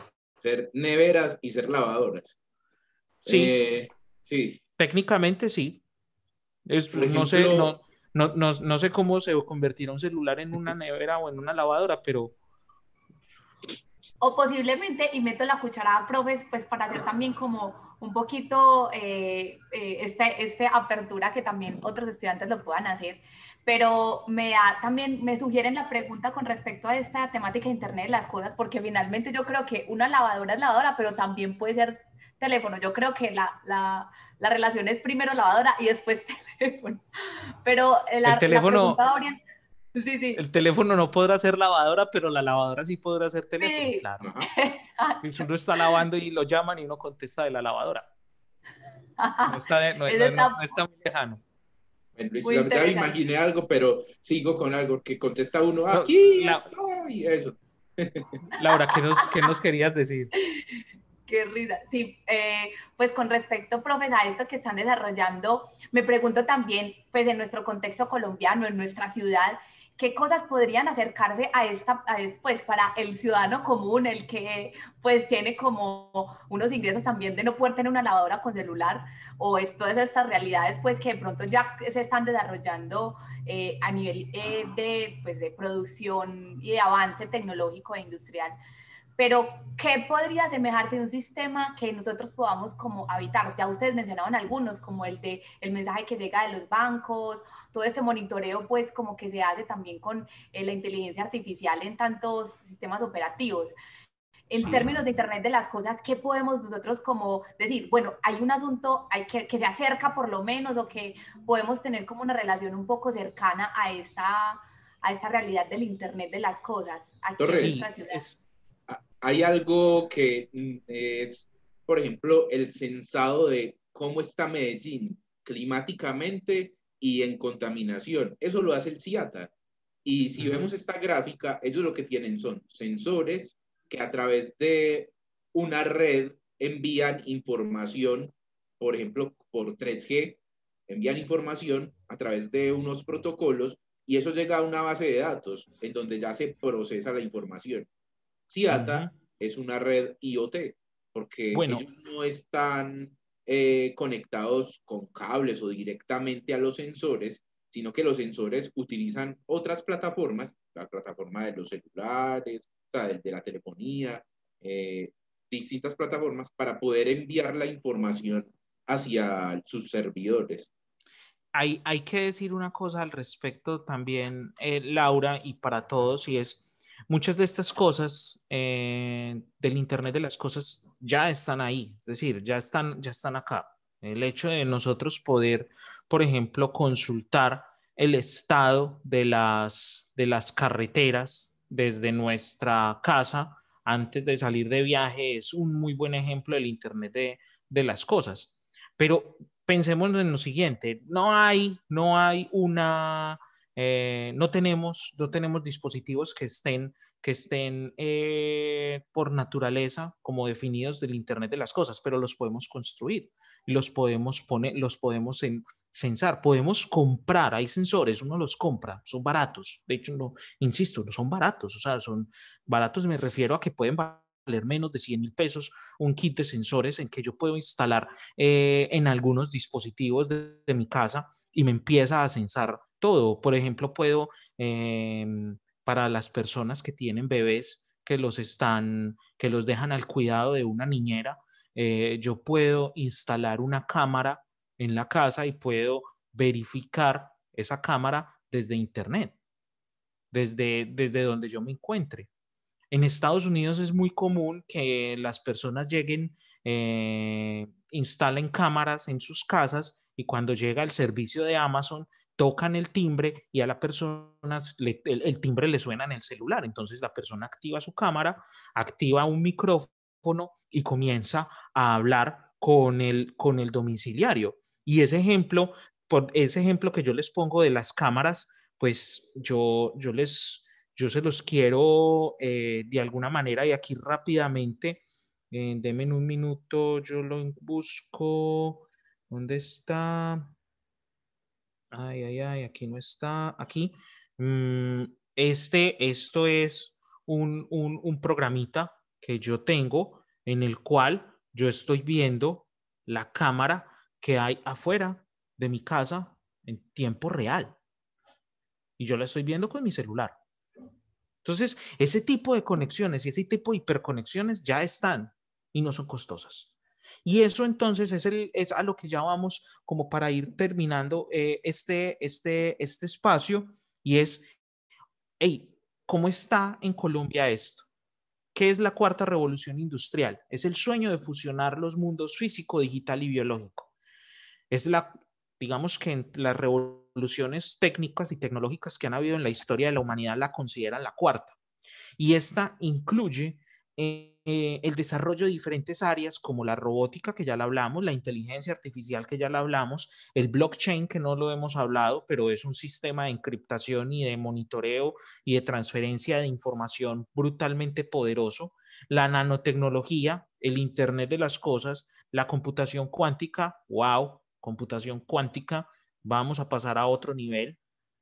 ser neveras y ser lavadoras. Sí, eh, sí. Técnicamente sí. Es, Por no sé, ejemplo, no, no, no, no sé cómo se convertirá un celular en una nevera o en una lavadora, pero... O posiblemente, y meto la cucharada, profes, pues para hacer también como un poquito eh, eh, este, este apertura que también otros estudiantes lo puedan hacer, pero me da también, me sugieren la pregunta con respecto a esta temática de Internet de las cosas, porque finalmente yo creo que una lavadora es lavadora, pero también puede ser teléfono. Yo creo que la, la, la relación es primero lavadora y después teléfono. Pero El la, la teléfono, pregunta va orientada. Sí, sí. El teléfono no podrá ser lavadora, pero la lavadora sí podrá ser teléfono, Sí, claro. Ajá. Si uno está lavando y lo llaman y uno contesta de la lavadora. No está, de- no, eso no, no, está no está muy lejano. Bueno, listo, muy ya, ya me interesante. imaginé algo, pero sigo con algo que contesta uno, No, aquí la, estoy, eso. Laura, ¿qué nos, qué nos querías decir? Qué risa. Sí, eh, pues con respecto, profes, a esto que están desarrollando, me pregunto también, pues en nuestro contexto colombiano, en nuestra ciudad, ¿qué cosas podrían acercarse a esta, a, pues para el ciudadano común, el que pues tiene como unos ingresos también de no poder tener una lavadora con celular, o es, todas estas realidades pues que de pronto ya se están desarrollando eh, a nivel eh, de, pues, de producción y de avance tecnológico e industrial? Pero, ¿qué podría asemejarse de un sistema que nosotros podamos como habitar? Ya ustedes mencionaban algunos, como el de el mensaje que llega de los bancos, todo este monitoreo, pues, como que se hace también con eh, la inteligencia artificial en tantos sistemas operativos. En Sí. términos de Internet de las cosas, ¿qué podemos nosotros como decir? Bueno, hay un asunto hay que, que se acerca por lo menos, o que podemos tener como una relación un poco cercana a esta, a esta realidad del Internet de las cosas aquí en Torres, nuestra Sí, ciudad. es, a- hay algo que mm, es, por ejemplo, el censado de cómo está Medellín climáticamente y en contaminación. Eso lo hace el CIATA. Y si ujú, vemos esta gráfica, ellos lo que tienen son sensores que a través de una red envían información, por ejemplo, por tres G, envían información a través de unos protocolos y eso llega a una base de datos en donde ya se procesa la información. ujú. CIATA es una red IoT, porque Bueno, ellos no están eh, conectados con cables o directamente a los sensores, sino que los sensores utilizan otras plataformas, la plataforma de los celulares, o sea, de, de la telefonía, eh, distintas plataformas para poder enviar la información hacia sus servidores. hay, hay que decir una cosa al respecto también, eh, Laura, y para todos, y es, muchas de estas cosas eh, del Internet de las cosas ya están ahí, es decir, ya están, ya están acá. El hecho de nosotros poder, por ejemplo, consultar el estado de las, de las carreteras desde nuestra casa antes de salir de viaje es un muy buen ejemplo del Internet de, de las cosas. Pero pensemos en lo siguiente, no hay, no hay una, eh, no tenemos, no tenemos dispositivos que estén, que estén eh, por naturaleza como definidos del Internet de las cosas, pero los podemos construir y los podemos poner, los podemos en, censar, podemos comprar, hay sensores, uno los compra, son baratos, de hecho, no, insisto, no son baratos, o sea, son baratos, me refiero a que pueden valer menos de cien mil pesos un kit de sensores en que yo puedo instalar eh, en algunos dispositivos de, de, mi casa y me empieza a censar todo. Por ejemplo, puedo, eh, para las personas que tienen bebés que los están, que los dejan al cuidado de una niñera, eh, yo puedo instalar una cámara en la casa y puedo verificar esa cámara desde internet, desde, desde donde yo me encuentre. En Estados Unidos es muy común que las personas lleguen, eh, instalen cámaras en sus casas y cuando llega el servicio de Amazon, tocan el timbre y a la persona le, el, el timbre le suena en el celular. Entonces la persona activa su cámara, activa un micrófono y comienza a hablar con el, con el domiciliario. Y ese ejemplo, por ese ejemplo que yo les pongo de las cámaras, pues yo, yo les yo se los quiero eh, de alguna manera y aquí rápidamente, eh, denme un minuto, yo lo busco. ¿Dónde está? Ay, ay, ay, aquí no está. Aquí. Mm, este, esto es un, un, un programita que yo tengo en el cual yo estoy viendo la cámara que hay afuera de mi casa en tiempo real. Y yo la estoy viendo con mi celular. Entonces, ese tipo de conexiones y ese tipo de hiperconexiones ya están y no son costosas. Y eso entonces es, el, es a lo que ya vamos como para ir terminando eh, este, este, este espacio y es, hey, ¿cómo está en Colombia esto? ¿Qué es la cuarta revolución industrial? Es el sueño de fusionar los mundos físico, digital y biológico. Es la, digamos que en las revoluciones técnicas y tecnológicas que han habido en la historia de la humanidad la consideran la cuarta. Y esta incluye eh, eh, el desarrollo de diferentes áreas como la robótica, que ya la hablamos, la inteligencia artificial, que ya la hablamos, el blockchain, que no lo hemos hablado, pero es un sistema de encriptación y de monitoreo y de transferencia de información brutalmente poderoso, la nanotecnología, el Internet de las cosas, la computación cuántica, wow, computación cuántica, vamos a pasar a otro nivel.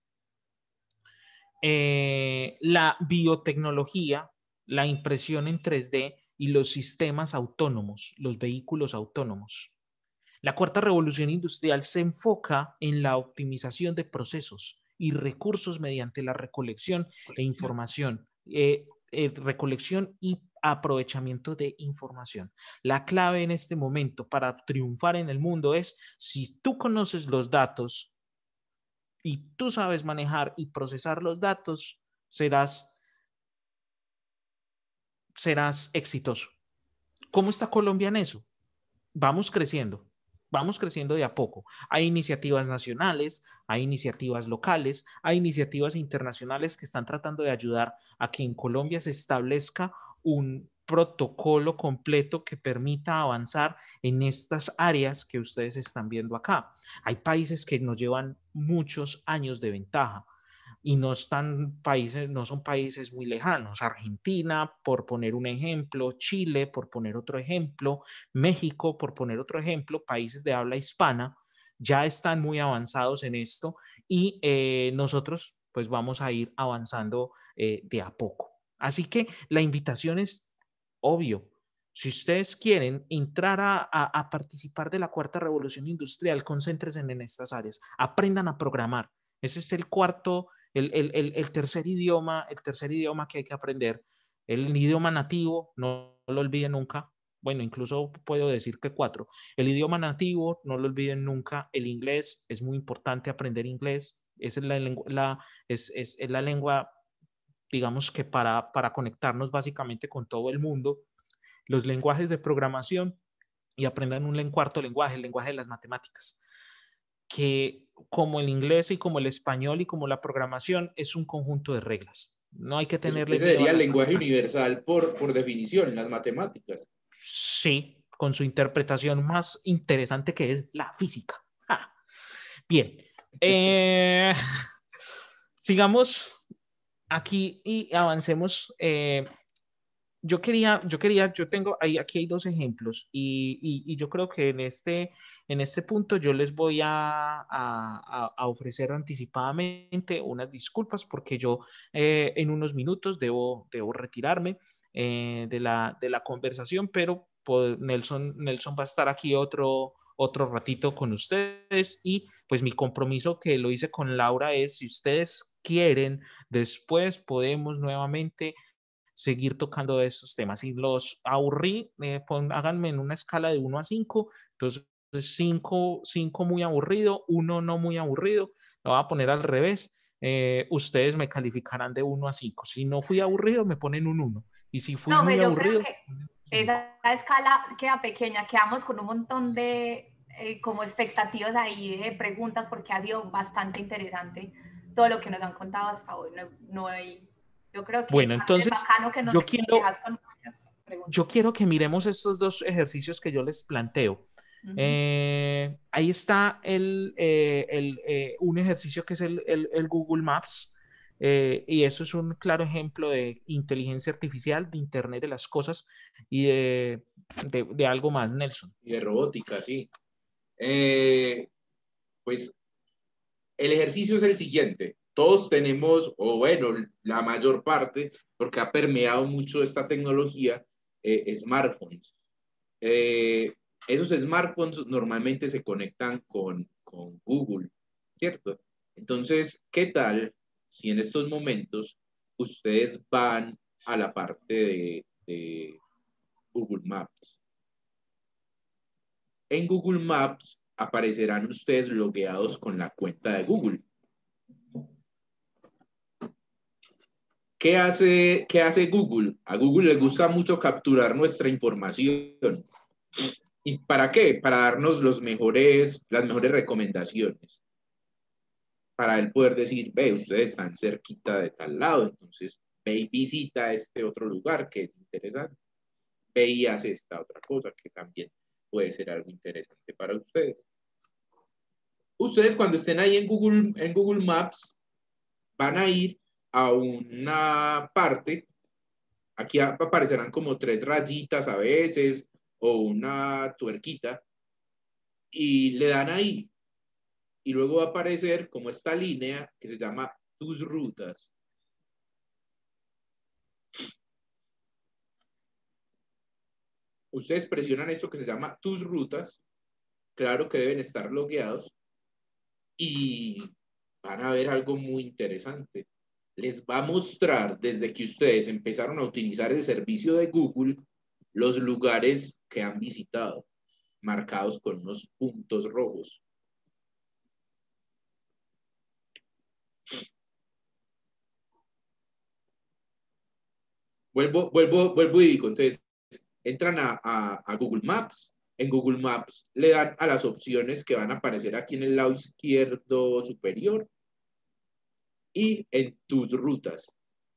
Eh, la biotecnología, la impresión en tres D y los sistemas autónomos, los vehículos autónomos. La cuarta revolución industrial se enfoca en la optimización de procesos y recursos mediante la recolección e información, eh, eh, recolección y aprovechamiento de información. La clave en este momento para triunfar en el mundo es si tú conoces los datos y tú sabes manejar y procesar los datos, serás, serás exitoso. ¿Cómo está Colombia en eso? Vamos creciendo, vamos creciendo de a poco. Hay iniciativas nacionales, hay iniciativas locales, hay iniciativas internacionales que están tratando de ayudar a que en Colombia se establezca un protocolo completo que permita avanzar en estas áreas que ustedes están viendo acá. Hay países que nos llevan muchos años de ventaja y no están países, no son países muy lejanos. Argentina, por poner un ejemplo, Chile, por poner otro ejemplo, México, por poner otro ejemplo, países de habla hispana ya están muy avanzados en esto y eh, nosotros pues vamos a ir avanzando eh, de a poco. Así que la invitación es obvio. Si ustedes quieren entrar a, a, a participar de la cuarta revolución industrial, concéntrense en estas áreas, aprendan a programar. Ese es el cuarto, el, el, el, el tercer idioma, el tercer idioma que hay que aprender. El idioma nativo, no lo olviden nunca. Bueno, incluso puedo decir que cuatro. El idioma nativo, no lo olviden nunca. El inglés, es muy importante aprender inglés. Esa es la, la, es, es, es la lengua, digamos que para, para conectarnos básicamente con todo el mundo. Los lenguajes de programación y aprendan un cuarto lenguaje, el lenguaje de las matemáticas, que como el inglés y como el español y como la programación es un conjunto de reglas. No hay que tenerle Ese miedo sería a el las lenguaje matemáticas. universal por, por definición, las matemáticas. Sí, con su interpretación más interesante que es la física. Ah. Bien, eh, sigamos aquí y avancemos. Eh, yo quería, yo quería, yo tengo, ahí, aquí hay dos ejemplos y, y, y yo creo que en este, en este punto yo les voy a, a, a ofrecer anticipadamente unas disculpas porque yo eh, en unos minutos debo, debo retirarme eh, de la, de la conversación, pero pues, Nelson, Nelson va a estar aquí otro, otro ratito con ustedes y pues mi compromiso que lo hice con Laura es, si ustedes quieren, después podemos nuevamente seguir tocando de estos temas. Si los aburrí, eh, pon, háganme en una escala de uno a cinco, entonces cinco, cinco muy aburrido, uno no muy aburrido, lo voy a poner al revés. Eh, ustedes me calificarán de uno a cinco. Si no fui aburrido, me ponen un uno. Y si fui No, muy yo creo aburrido, que esa escala queda pequeña, quedamos con un montón de eh, como expectativas ahí de preguntas porque ha sido bastante interesante todo lo que nos han contado hasta hoy. No, no hay, yo creo que bueno, es entonces bacano que nos yo quiero, dejas con muchas preguntas. yo quiero que miremos estos dos ejercicios que yo les planteo. Uh-huh. Eh, ahí está el, eh, el, eh, un ejercicio que es el, el, el Google Maps, eh, y eso es un claro ejemplo de inteligencia artificial, de Internet de las cosas y de, de, de algo más, Nelson. Y de robótica, sí. Eh, pues el ejercicio es el siguiente. Todos tenemos, o bueno, la mayor parte, porque ha permeado mucho esta tecnología, eh, smartphones. Eh, esos smartphones normalmente se conectan con, con Google, ¿cierto? Entonces, ¿qué tal si en estos momentos ustedes van a la parte de, de Google Maps? En Google Maps aparecerán ustedes logueados con la cuenta de Google. ¿Qué hace, qué hace Google? A Google le gusta mucho capturar nuestra información. ¿Y para qué? Para darnos los mejores, las mejores recomendaciones. Para él poder decir, ve, ustedes están cerquita de tal lado, entonces ve y visita este otro lugar que es interesante. Ve y hace esta otra cosa que también puede ser algo interesante para ustedes. Ustedes cuando estén ahí en Google, en Google Maps, van a ir a una parte, aquí aparecerán como tres rayitas a veces, o una tuerquita, y le dan ahí, y luego va a aparecer como esta línea que se llama tus rutas. Ustedes presionan esto que se llama tus rutas, claro que deben estar logueados, y van a ver algo muy interesante. Les va a mostrar desde que ustedes empezaron a utilizar el servicio de Google los lugares que han visitado, marcados con unos puntos rojos. Vuelvo, vuelvo, vuelvo y digo, entonces, entran a, a, a Google Maps. En Google Maps le dan a las opciones que van a aparecer aquí en el lado izquierdo superior y en tus rutas.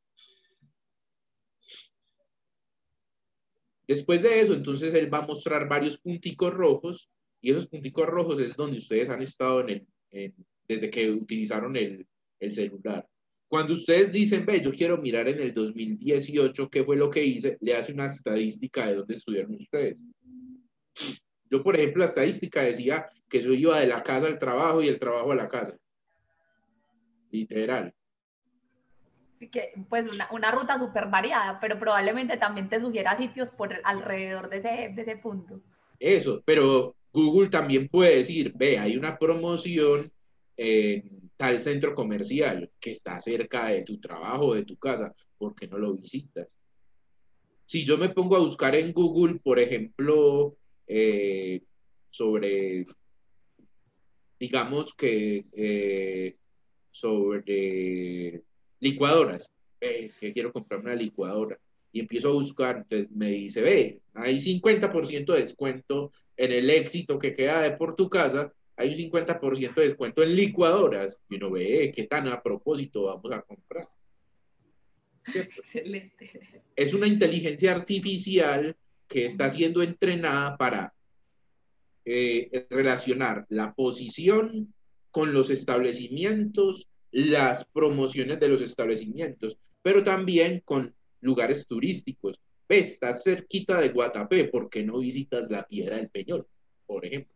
Después de eso, entonces él va a mostrar varios punticos rojos y esos punticos rojos es donde ustedes han estado en el, en, desde que utilizaron el, el celular. Cuando ustedes dicen, ve, yo quiero mirar en el dos mil dieciocho qué fue lo que hice, le hace una estadística de dónde estuvieron ustedes. Yo, por ejemplo, la estadística decía que yo iba de la casa al trabajo y del trabajo a la casa. Literal. Que, pues una, una ruta súper variada, pero probablemente también te sugiera sitios por alrededor de ese, de ese punto. Eso, pero Google también puede decir, ve, hay una promoción en tal centro comercial que está cerca de tu trabajo o de tu casa, ¿por qué no lo visitas? Si yo me pongo a buscar en Google, por ejemplo, eh, sobre, digamos que eh, sobre licuadoras, eh, que quiero comprar una licuadora, y empiezo a buscar, entonces me dice, ve, hay cincuenta por ciento de descuento en el Éxito que queda de por tu casa, hay un cincuenta por ciento de descuento en licuadoras, y uno ve, qué tan a propósito vamos a comprar. ¿Cierto? Excelente. Es una inteligencia artificial que está siendo entrenada para eh, relacionar la posición con los establecimientos, las promociones de los establecimientos, pero también con lugares turísticos. Ves, estás cerquita de Guatapé, ¿por qué no visitas la Piedra del Peñol, por ejemplo?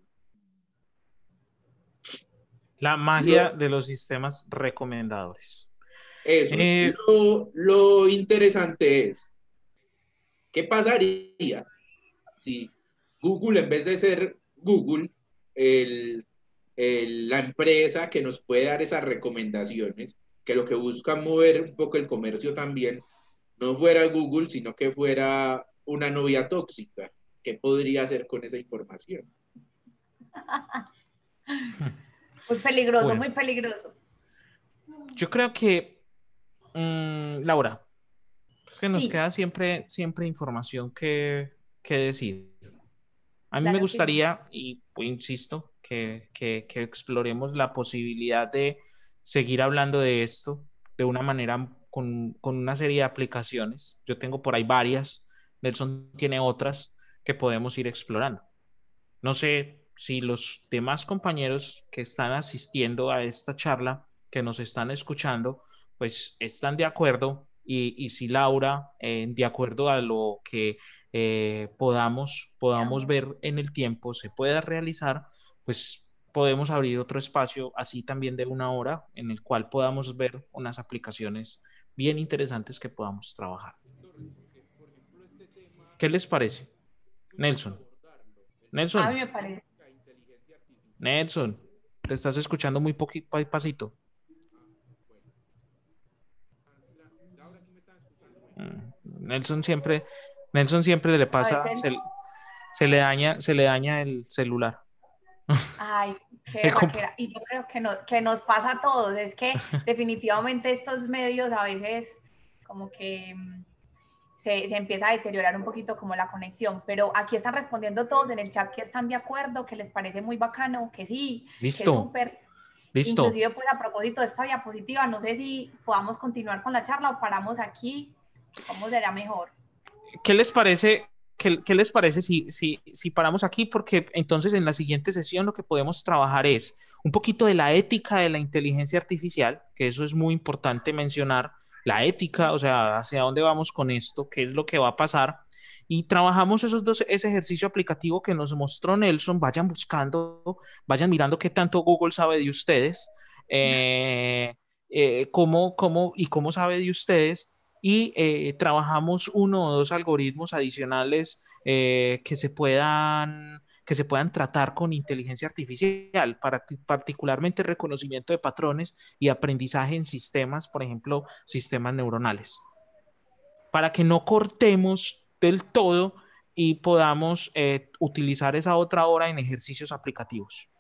La magia Lo, de los sistemas recomendadores. eso, Eh, lo, lo interesante es, ¿qué pasaría si Google, en vez de ser Google, el, el, la empresa que nos puede dar esas recomendaciones, que lo que busca mover un poco el comercio también, no fuera Google, sino que fuera una novia tóxica? ¿Qué podría hacer con esa información? Muy peligroso, bueno, muy peligroso. yo creo que, mmm, Laura, es que nos Sí, queda siempre, siempre información que, que decir. A mí me claro que sí. gustaría, y pues, insisto, que, que, que exploremos la posibilidad de seguir hablando de esto de una manera con, con una serie de aplicaciones. Yo tengo por ahí varias, Nelson tiene otras que podemos ir explorando. No sé si los demás compañeros que están asistiendo a esta charla, que nos están escuchando, pues están de acuerdo y, y si Laura, eh, de acuerdo a lo que eh, podamos, podamos ver en el tiempo, se pueda realizar, pues podemos abrir otro espacio así también de una hora en el cual podamos ver unas aplicaciones bien interesantes que podamos trabajar. ¿Qué les parece? Nelson. A Nelson. mí me parece. Nelson, te estás escuchando muy poquito, pasito. Mm, Nelson siempre, Nelson siempre le A pasa, veces, se, se le daña, se le daña el celular. ay, qué El comp- berraquera. Y yo creo que, no, que nos pasa a todos. Es que definitivamente estos medios a veces como que se, se empieza a deteriorar un poquito como la conexión, pero aquí están respondiendo todos en el chat que están de acuerdo, que les parece muy bacano, que sí, que Listo, súper. listo. Inclusive, pues a propósito de esta diapositiva, no sé si podamos continuar con la charla o paramos aquí, ¿cómo será mejor? ¿Qué les parece? ¿Qué, qué les parece si, si, si paramos aquí? Porque entonces en la siguiente sesión lo que podemos trabajar es un poquito de la ética de la inteligencia artificial, que eso es muy importante mencionar, la ética, o sea, hacia dónde vamos con esto, qué es lo que va a pasar. Y trabajamos esos dos, ese ejercicio aplicativo que nos mostró Nelson, vayan buscando, vayan mirando qué tanto Google sabe de ustedes, eh, eh, cómo, cómo, y cómo sabe de ustedes y eh, trabajamos uno o dos algoritmos adicionales eh, que se puedan, que se puedan tratar con inteligencia artificial, para, particularmente reconocimiento de patrones y aprendizaje en sistemas, por ejemplo, sistemas neuronales, para que no cortemos del todo y podamos eh, utilizar esa otra hora en ejercicios aplicativos.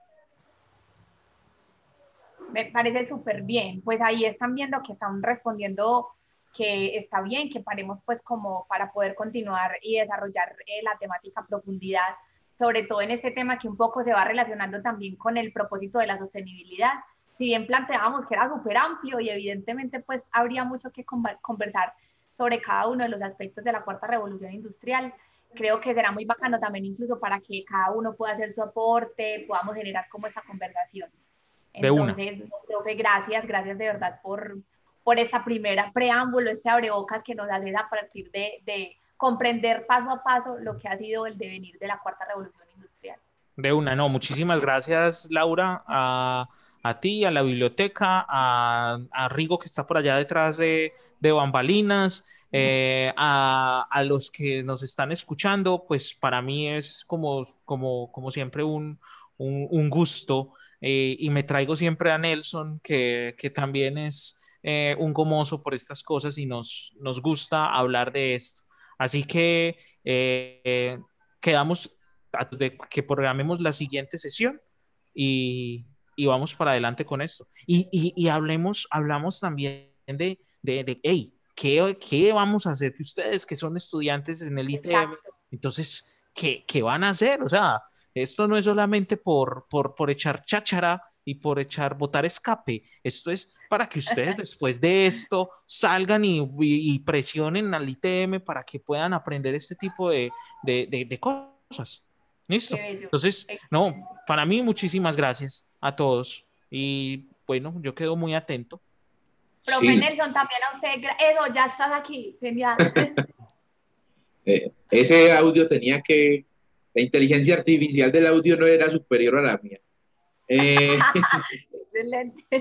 Me parece súper bien. Pues ahí están viendo que están respondiendo que está bien, que paremos pues como para poder continuar y desarrollar eh, la temática a profundidad, sobre todo en este tema que un poco se va relacionando también con el propósito de la sostenibilidad. Si bien planteábamos que era súper amplio y evidentemente pues habría mucho que conversar sobre cada uno de los aspectos de la cuarta revolución industrial, creo que será muy bacano también incluso para que cada uno pueda hacer su aporte, podamos generar como esa conversación. De una. Entonces, profe, gracias, gracias de verdad por, por esta primera preámbulo, este abrebocas que nos haces a partir de, de comprender paso a paso lo que ha sido el devenir de la cuarta revolución industrial. De una, no, muchísimas gracias, Laura, a, a ti, a la biblioteca, a, a Rigo que está por allá detrás de, de bambalinas, eh, a, a los que nos están escuchando, pues para mí es como, como, como siempre un, un, un gusto eh, y me traigo siempre a Nelson, que, que también es eh, un gomoso por estas cosas y nos, nos gusta hablar de esto. Así que eh, quedamos de que programemos la siguiente sesión y, y vamos para adelante con esto. Y, y, y hablemos, hablamos también de, de, de hey, ¿qué, ¿qué vamos a hacer? Que ustedes que son estudiantes en el I T M, Exacto. entonces, ¿qué, ¿qué van a hacer? O sea, esto no es solamente por, por, por echar cháchara y por echar, botar escape. Esto es para que ustedes después de esto salgan y, y, y presionen al I T M para que puedan aprender este tipo de, de, de, de cosas. Qué Listo. bello. Entonces, no, Excelente. para mí muchísimas gracias a todos y bueno, yo quedo muy atento. Profe Sí, Nelson, también a usted, eso, ya estás aquí, genial. eh, ese audio tenía que, la inteligencia artificial del audio no era superior a la mía. Eh, Excelente.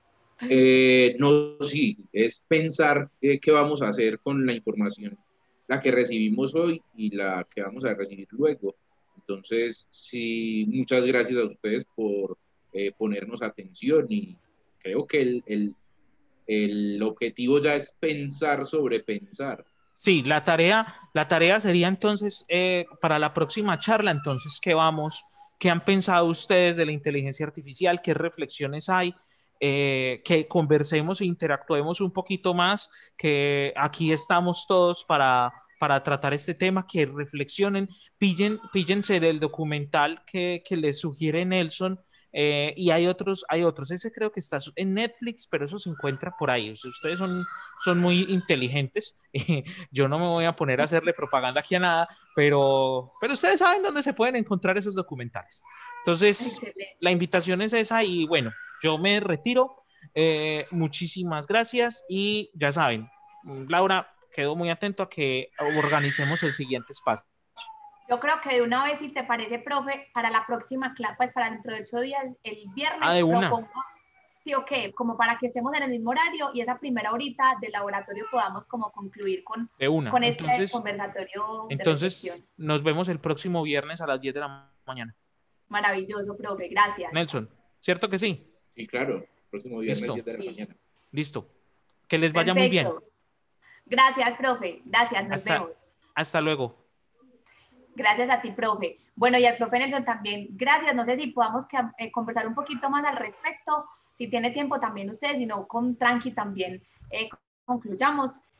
eh, no, sí, es pensar eh, qué vamos a hacer con la información, la que recibimos hoy y la que vamos a recibir luego. Entonces, sí, muchas gracias a ustedes por eh, ponernos atención y creo que el, el, el objetivo ya es pensar sobre pensar. Sí, la tarea, la tarea sería entonces eh, para la próxima charla, entonces, ¿qué vamos? ¿Qué han pensado ustedes de la inteligencia artificial? ¿Qué reflexiones hay? Eh, que conversemos e interactuemos un poquito más, que aquí estamos todos para, para tratar este tema, que reflexionen, pillen, píllense del documental que, que les sugiere Nelson. Eh, y hay otros, hay otros. Ese creo que está en Netflix, pero eso se encuentra por ahí. O sea, ustedes son, son muy inteligentes. Yo no me voy a poner a hacerle propaganda aquí a nada, pero, pero ustedes saben dónde se pueden encontrar esos documentales. Entonces, Excelente. la invitación es esa y bueno, yo me retiro. Eh, muchísimas gracias y ya saben, Laura, quedo muy atento a que organicemos el siguiente espacio. Yo creo que de una vez, si te parece, profe, para la próxima clase, pues para dentro de ocho días, el Ah, viernes, de una, propongo, sí o qué, como para que estemos en el mismo horario y esa primera horita del laboratorio podamos como concluir con, de una. con este Entonces, conversatorio de reflexión. entonces nos vemos el próximo viernes a las diez de la mañana. Maravilloso, profe, gracias. Nelson, ¿cierto que sí? Sí, claro, próximo viernes diez Listo, de la Sí, mañana. listo. Que les vaya muy bien. perfecto. Gracias, profe. Gracias, nos Hasta, vemos. hasta luego. Gracias a ti, profe. Bueno, y al profe Nelson también, gracias. No sé si podamos eh, conversar un poquito más al respecto. Si tiene tiempo también usted, si no, con tranqui también eh, concluyamos.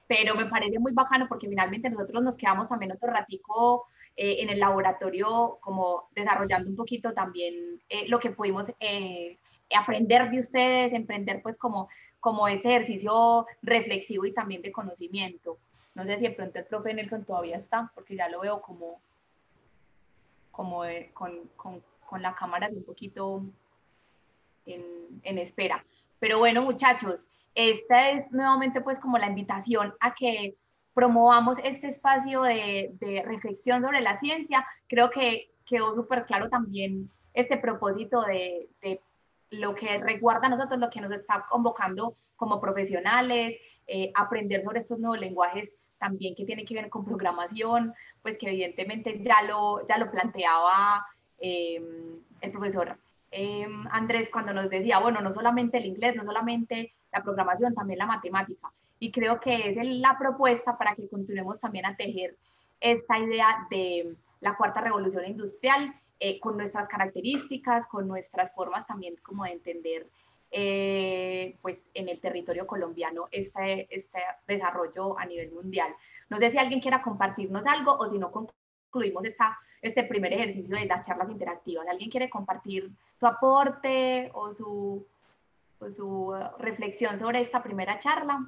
pero me parece muy bacano porque finalmente nosotros nos quedamos también otro ratico eh, en el laboratorio como desarrollando un poquito también eh, lo que pudimos eh, aprender de ustedes, emprender pues como, como ese ejercicio reflexivo y también de conocimiento. No sé si de pronto el profe Nelson todavía está, porque ya lo veo como, como eh, con, con, con la cámara un poquito en, en espera. Pero bueno, muchachos, esta es nuevamente pues como la invitación a que promovamos este espacio de, de reflexión sobre la ciencia. Creo que quedó súper claro también este propósito de, de lo que resguarda a nosotros, lo que nos está convocando como profesionales, eh, aprender sobre estos nuevos lenguajes también que tiene que ver con programación, pues que evidentemente ya lo, ya lo planteaba eh, el profesor eh, Andrés cuando nos decía, bueno, no solamente el inglés, no solamente la programación, también la matemática. Y creo que es la propuesta para que continuemos también a tejer esta idea de la cuarta revolución industrial eh, con nuestras características, con nuestras formas también como de entender eh, pues en el territorio colombiano este, este desarrollo a nivel mundial. No sé si alguien quiera compartirnos algo o si no concluimos esta, este primer ejercicio de las charlas interactivas. ¿Alguien quiere compartir su aporte o su, o su reflexión sobre esta primera charla?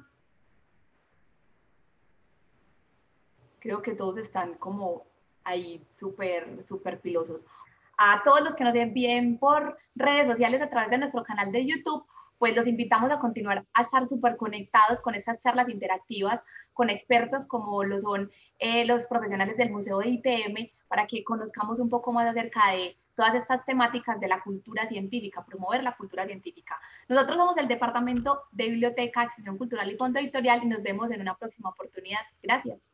Creo que todos están como ahí súper, súper pilosos. A todos los que nos envíen por redes sociales a través de nuestro canal de YouTube, pues los invitamos a continuar a estar súper conectados con estas charlas interactivas, con expertos como lo son eh, los profesionales del Museo de I T M, para que conozcamos un poco más acerca de todas estas temáticas de la cultura científica, promover la cultura científica. Nosotros somos el Departamento de Biblioteca, Extensión Cultural y Fondo Editorial y nos vemos en una próxima oportunidad. Gracias.